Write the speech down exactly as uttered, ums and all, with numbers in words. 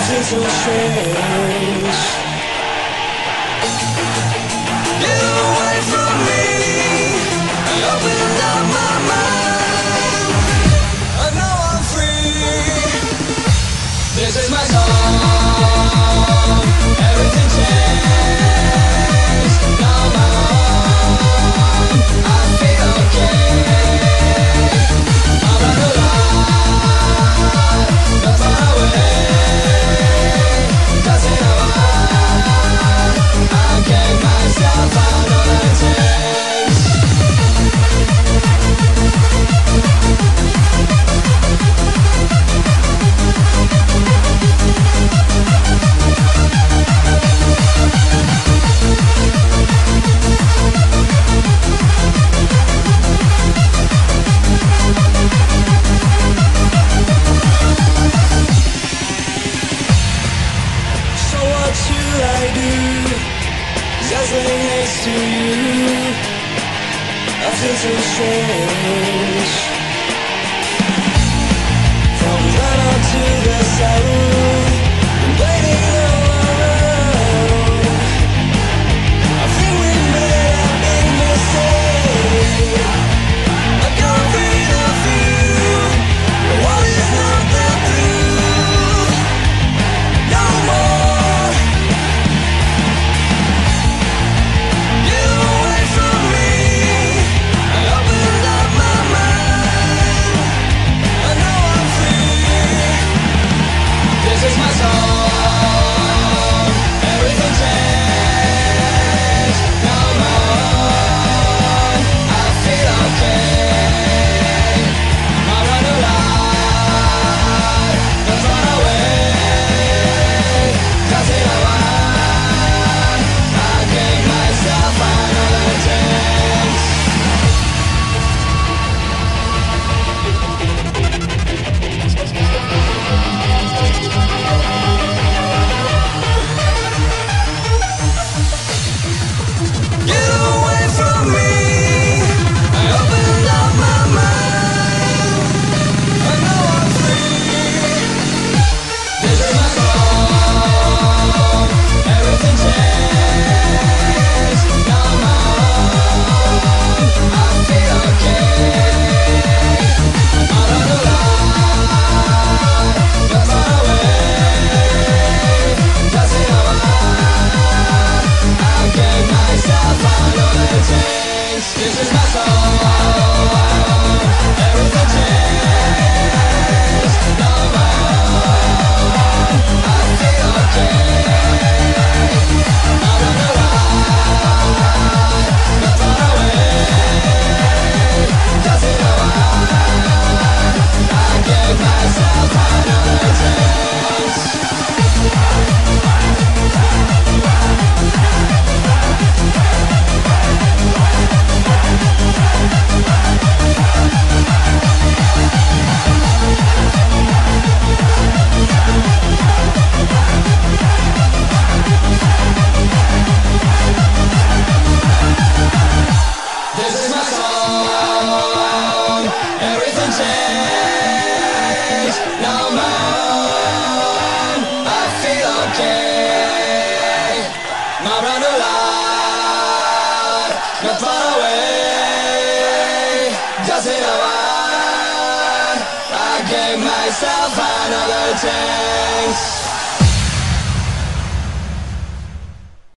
seem so strange. Get away from me. I opened up my mind. I know I'm free. This is my song. Everything changed. Now I'm on. I feel okay. I'm not alive. Not far away. Doesn't know why. I gave myself another chance. So what should I do? Just laying next to you. I feel so strange. From dawn to the sun, waiting around. I think we made a big mistake. I can't breathe of you. The world is not the truth. No more. Get away from me. I opened up my mind. I know I'm free. This is my song. Everything changed. Now I'm on. I feel okay. I'm not alive. Don't run away. Doesn't know why. I gave myself another chance. Get away from me. I opened up my mind. I know I'm free. This is my song. Everything changed. Now I'm on. I feel okay. I'm not alive. Not far away. Doesn't know why. I gave myself another chance. This is my song. Everything changed. Now I'm on. I feel okay. I'm not alive. Not far away. Doesn't know why. I gave myself another chance. This is my song. Everything changed. Now I'm on. I feel okay. I'm not alive. Not far away. Doesn't know why. I gave myself another chance.